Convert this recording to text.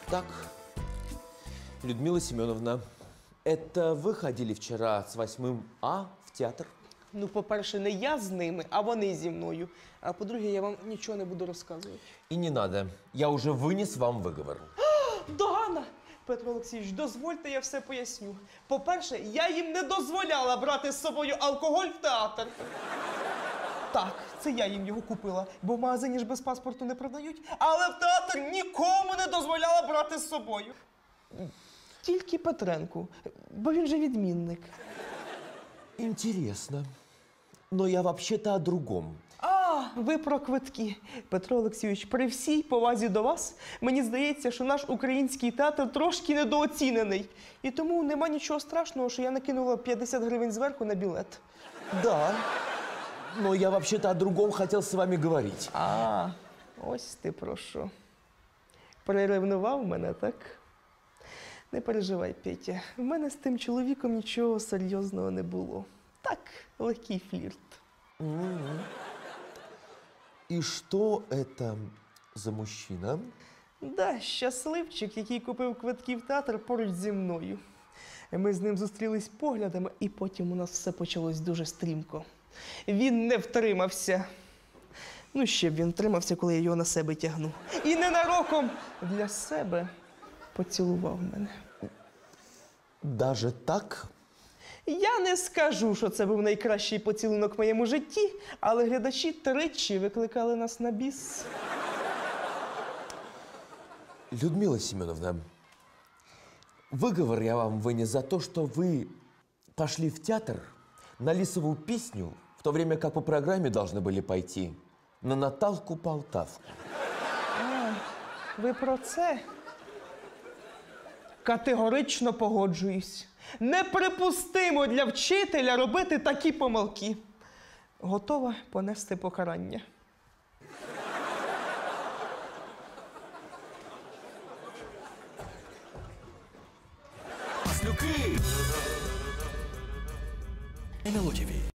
Так, Людмила Семеновна, это вы ходили вчера с 8 А в театр? Ну, по-перше, не я з ними, а вони зі мною. А по-друге, я вам нічого не буду розказувати. И не надо, я уже вынес вам выговор. Догана! Петро Олексійович, дозвольте, я все поясню. По-перше, я їм не дозволяла брати з собою алкоголь в театр. Так, це я їм його купила, бо в магазині ж без паспорту не продають. Але в театр нікому не дозволяла брати з собою. Тільки Петренку, бо він же відмінник. Интересно. Но я вообще-то о другом. А, ви про квитки. Петро Олексійович, при всій повазі до вас, мені здається, що наш український театр трошки недооцінений. І тому нема нічого страшного, що я накинула 50 гривень зверху на білет. Да, но я вообще-то о другом хотел с вами говорить. А, ось ти про що. Приревнував мене, так? Не переживай, Петя. В мене з тим чоловіком нічого серйозного не було. Так, легкий флірт. И что это за мужчина? Да, щасливчик, який купив квитки в театр поруч зі мною. Ми з ним зустрілись поглядами, і потім у нас все почалось дуже стрімко. Він не втримався. Ну, ще б він втримався, коли я його на себе тягну. І ненароком для себе поцілував мене. Даже так? Я не скажу, що це був найкращий поцілунок в моєму житті, але глядачі тричі викликали нас на біс. Людмила Семеновна, выговор я вам вынес за то, что вы пошли в театр на Лисову песню, в то время как по программе должны были пойти на Наталку Полтавку. Ви про це? Категорично погоджуюсь. Неприпустимо для вчителя робити такі помилки. Готова понести покарання. НЛО ТВ.